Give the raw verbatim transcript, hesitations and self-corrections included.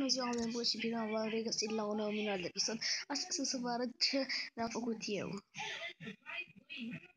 Bună ziua, oameni buni și bine v-am regăsit la un nou minunat episod. Astăzi să vă arăt ce mi-am făcut eu.